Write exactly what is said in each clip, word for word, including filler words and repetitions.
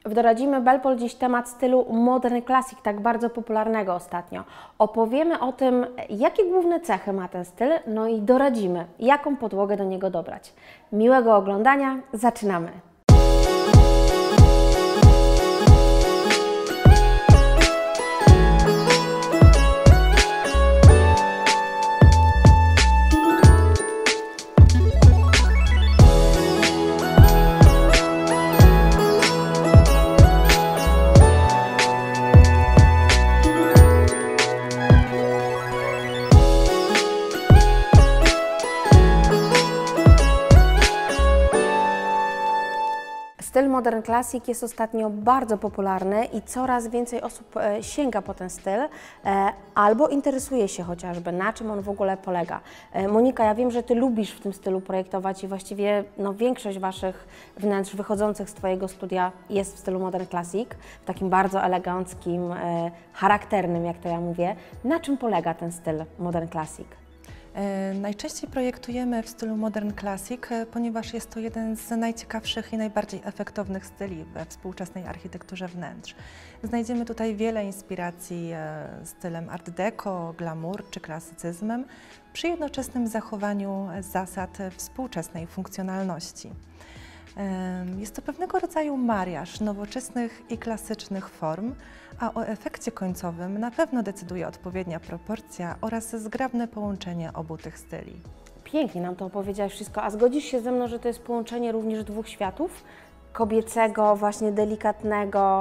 W Doradzimy Belpol dziś temat stylu Modern Classic, tak bardzo popularnego ostatnio. Opowiemy o tym, jakie główne cechy ma ten styl, no i doradzimy, jaką podłogę do niego dobrać. Miłego oglądania, zaczynamy! Styl Modern Classic jest ostatnio bardzo popularny i coraz więcej osób sięga po ten styl albo interesuje się chociażby, na czym on w ogóle polega. Monika, ja wiem, że Ty lubisz w tym stylu projektować i właściwie no, większość Waszych wnętrz wychodzących z Twojego studia jest w stylu Modern Classic, w takim bardzo eleganckim, charakternym, jak to ja mówię. Na czym polega ten styl Modern Classic? Najczęściej projektujemy w stylu Modern Classic, ponieważ jest to jeden z najciekawszych i najbardziej efektownych styli we współczesnej architekturze wnętrz. Znajdziemy tutaj wiele inspiracji stylem art deco, glamour czy klasycyzmem, przy jednoczesnym zachowaniu zasad współczesnej funkcjonalności. Jest to pewnego rodzaju mariaż nowoczesnych i klasycznych form, a o efekcie końcowym na pewno decyduje odpowiednia proporcja oraz zgrabne połączenie obu tych styli. Pięknie nam to opowiedziałaś wszystko, a zgodzisz się ze mną, że to jest połączenie również dwóch światów? Kobiecego, właśnie delikatnego,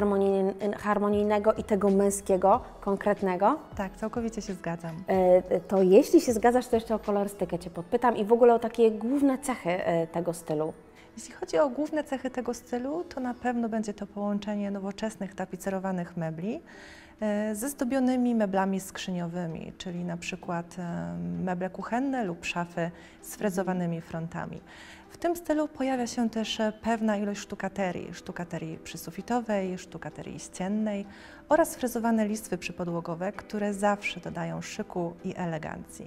harmonijnego i tego męskiego, konkretnego? Tak, całkowicie się zgadzam. To jeśli się zgadzasz, to jeszcze o kolorystykę Cię podpytam i w ogóle o takie główne cechy tego stylu. Jeśli chodzi o główne cechy tego stylu, to na pewno będzie to połączenie nowoczesnych tapicerowanych mebli ze zdobionymi meblami skrzyniowymi, czyli na przykład meble kuchenne lub szafy z frezowanymi frontami. W tym stylu pojawia się też pewna ilość sztukaterii, sztukaterii przysufitowej, sztukaterii ściennej oraz frezowane listwy przypodłogowe, które zawsze dodają szyku i elegancji.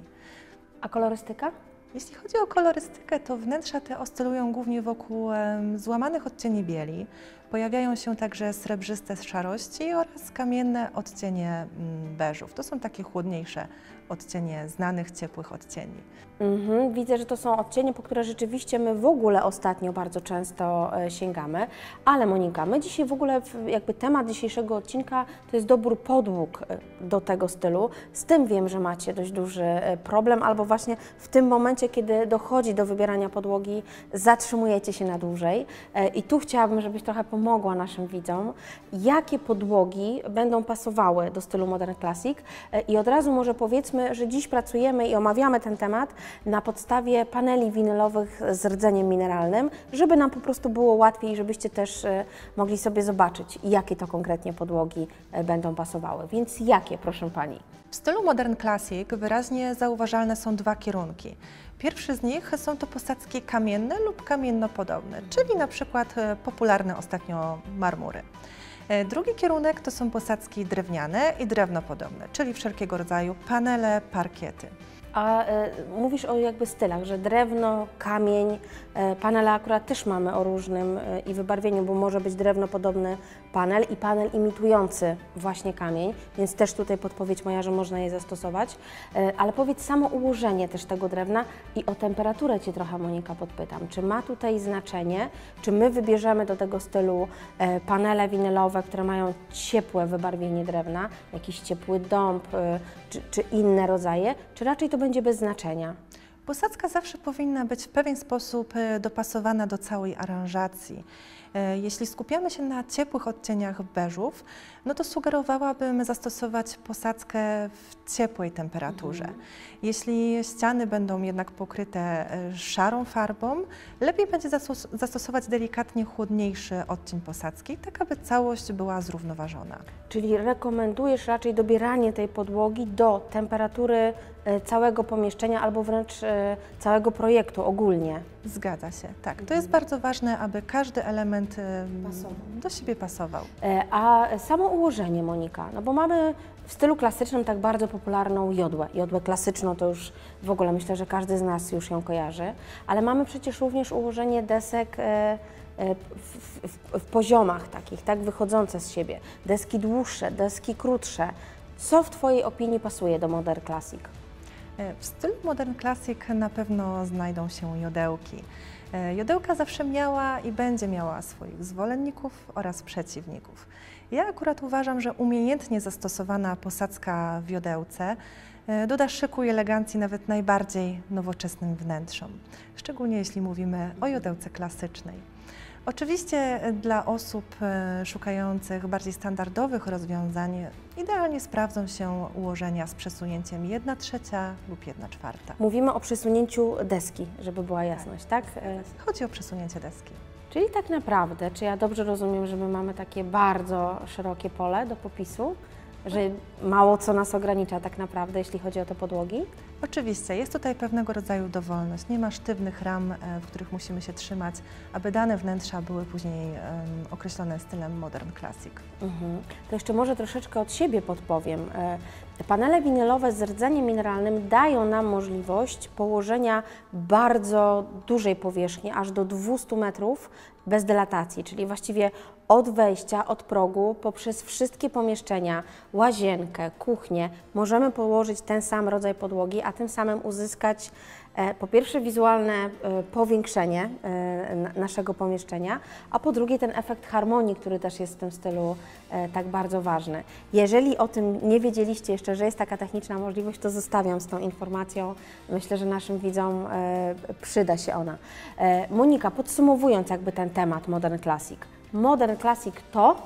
A kolorystyka? Jeśli chodzi o kolorystykę, to wnętrza te oscylują głównie wokół um, złamanych odcieni bieli. Pojawiają się także srebrzyste szarości oraz kamienne odcienie um, beżów. To są takie chłodniejsze odcienie znanych, ciepłych odcieni. Mhm, widzę, że to są odcienie, po które rzeczywiście my w ogóle ostatnio bardzo często e, sięgamy. Ale Monika, my dzisiaj w ogóle, jakby temat dzisiejszego odcinka to jest dobór podłóg do tego stylu. Z tym wiem, że macie dość duży problem, albo właśnie w tym momencie, kiedy dochodzi do wybierania podłogi, zatrzymujecie się na dłużej. E, I tu chciałabym, żebyś trochę pomogła naszym widzom, jakie podłogi będą pasowały do stylu Modern Classic. E, I od razu może powiedzmy, że dziś pracujemy i omawiamy ten temat na podstawie paneli winylowych z rdzeniem mineralnym, żeby nam po prostu było łatwiej i żebyście też mogli sobie zobaczyć, jakie to konkretnie podłogi będą pasowały. Więc jakie, proszę Pani? W stylu Modern Classic wyraźnie zauważalne są dwa kierunki. Pierwszy z nich są to posadzki kamienne lub kamiennopodobne, czyli na przykład popularne ostatnio marmury. Drugi kierunek to są posadzki drewniane i drewnopodobne, czyli wszelkiego rodzaju panele, parkiety. A y, mówisz o jakby stylach, że drewno, kamień, y, panele akurat też mamy o różnym y, i wybarwieniu, bo może być drewnopodobny panel i panel imitujący właśnie kamień, więc też tutaj podpowiedź moja, że można je zastosować. Y, ale powiedz samo ułożenie też tego drewna i o temperaturę Cię trochę, Monika, podpytam. Czy ma tutaj znaczenie, czy my wybierzemy do tego stylu y, panele winylowe, które mają ciepłe wybarwienie drewna, jakiś ciepły dąb y, czy, czy inne rodzaje, czy raczej to będzie bez znaczenia? Posadzka zawsze powinna być w pewien sposób dopasowana do całej aranżacji. Jeśli skupiamy się na ciepłych odcieniach beżów, no to sugerowałabym zastosować posadzkę w ciepłej temperaturze. Mhm. Jeśli ściany będą jednak pokryte szarą farbą, lepiej będzie zastosować delikatnie chłodniejszy odcień posadzki, tak aby całość była zrównoważona. Czyli rekomendujesz raczej dobieranie tej podłogi do temperatury całego pomieszczenia albo wręcz całego projektu ogólnie? Zgadza się, tak. To jest bardzo ważne, aby każdy element Pasował. do siebie pasował. E, A samo ułożenie, Monika, no bo mamy w stylu klasycznym tak bardzo popularną jodłę. Jodłę klasyczną to już w ogóle myślę, że każdy z nas już ją kojarzy, ale mamy przecież również ułożenie desek e, w, w, w poziomach takich, tak, wychodzące z siebie. Deski dłuższe, deski krótsze. Co w Twojej opinii pasuje do Modern Classic? W stylu Modern Classic na pewno znajdą się jodełki. Jodełka zawsze miała i będzie miała swoich zwolenników oraz przeciwników. Ja akurat uważam, że umiejętnie zastosowana posadzka w jodełce doda szyku i elegancji nawet najbardziej nowoczesnym wnętrzom, szczególnie jeśli mówimy o jodełce klasycznej. Oczywiście dla osób szukających bardziej standardowych rozwiązań idealnie sprawdzą się ułożenia z przesunięciem jedna trzecia lub jedna czwarta. Mówimy o przesunięciu deski, żeby była jasność, tak? Chodzi o przesunięcie deski. Czyli tak naprawdę, czy ja dobrze rozumiem, że my mamy takie bardzo szerokie pole do popisu, że mało co nas ogranicza tak naprawdę, jeśli chodzi o te podłogi? Oczywiście, jest tutaj pewnego rodzaju dowolność. Nie ma sztywnych ram, w których musimy się trzymać, aby dane wnętrza były później um, określone stylem Modern Classic. Mhm. To jeszcze może troszeczkę od siebie podpowiem. Te panele winylowe z rdzeniem mineralnym dają nam możliwość położenia bardzo dużej powierzchni, aż do dwustu metrów bez dylatacji, czyli właściwie od wejścia, od progu, poprzez wszystkie pomieszczenia, łazienkę, kuchnię, możemy położyć ten sam rodzaj podłogi, a tym samym uzyskać e, po pierwsze wizualne e, powiększenie e, naszego pomieszczenia, a po drugie ten efekt harmonii, który też jest w tym stylu e, tak bardzo ważny. Jeżeli o tym nie wiedzieliście jeszcze, że jest taka techniczna możliwość, to zostawiam z tą informacją. Myślę, że naszym widzom e, przyda się ona. E, Monika, podsumowując jakby ten temat Modern Classic. Modern Classic to?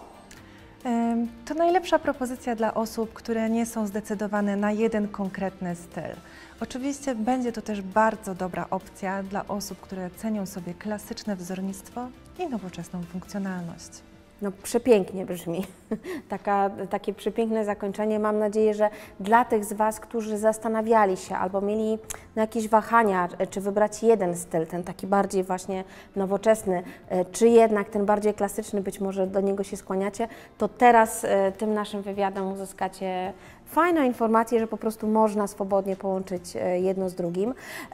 To najlepsza propozycja dla osób, które nie są zdecydowane na jeden konkretny styl. Oczywiście będzie to też bardzo dobra opcja dla osób, które cenią sobie klasyczne wzornictwo i nowoczesną funkcjonalność. No przepięknie brzmi. Taka, takie przepiękne zakończenie. Mam nadzieję, że dla tych z Was, którzy zastanawiali się albo mieli no, jakieś wahania, czy wybrać jeden styl, ten taki bardziej właśnie nowoczesny, czy jednak ten bardziej klasyczny, być może do niego się skłaniacie, to teraz tym naszym wywiadem uzyskacie fajną informację, że po prostu można swobodnie połączyć jedno z drugim.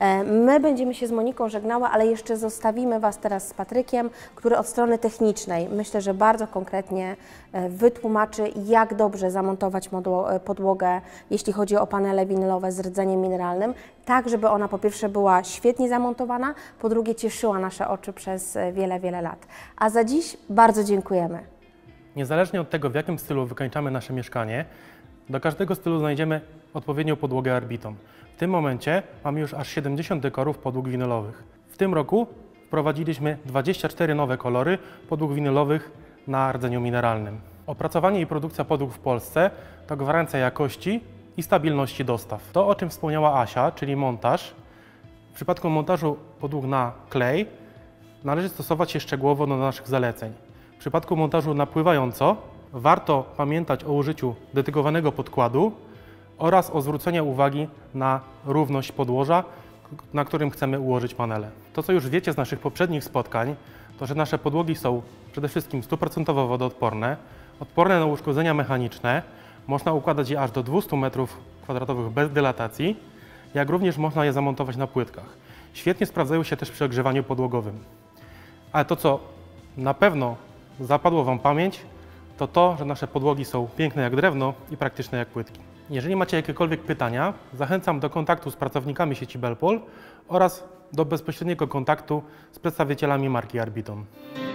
My będziemy się z Moniką żegnały, ale jeszcze zostawimy Was teraz z Patrykiem, który od strony technicznej, myślę, że bardzo konkretnie wytłumaczy, jak dobrze zamontować podłogę, jeśli chodzi o panele winylowe z rdzeniem mineralnym, tak, żeby ona po pierwsze była świetnie zamontowana, po drugie cieszyła nasze oczy przez wiele, wiele lat. A za dziś bardzo dziękujemy. Niezależnie od tego, w jakim stylu wykańczamy nasze mieszkanie, do każdego stylu znajdziemy odpowiednią podłogę Arbiton. W tym momencie mamy już aż siedemdziesiąt dekorów podłóg winylowych. W tym roku wprowadziliśmy dwadzieścia cztery nowe kolory podłóg winylowych na rdzeniu mineralnym. Opracowanie i produkcja podłóg w Polsce to gwarancja jakości i stabilności dostaw. To, o czym wspomniała Asia, czyli montaż. W przypadku montażu podłóg na klej należy stosować się szczegółowo do naszych zaleceń. W przypadku montażu na pływająco warto pamiętać o użyciu dedykowanego podkładu oraz o zwróceniu uwagi na równość podłoża, na którym chcemy ułożyć panele. To, co już wiecie z naszych poprzednich spotkań, to że nasze podłogi są przede wszystkim stu procentów wodoodporne, odporne na uszkodzenia mechaniczne, można układać je aż do dwustu metrów kwadratowych bez dylatacji, jak również można je zamontować na płytkach. Świetnie sprawdzają się też przy ogrzewaniu podłogowym. Ale to, co na pewno zapadło Wam w pamięć, to to, że nasze podłogi są piękne jak drewno i praktyczne jak płytki. Jeżeli macie jakiekolwiek pytania, zachęcam do kontaktu z pracownikami sieci Belpol oraz do bezpośredniego kontaktu z przedstawicielami marki Arbiton.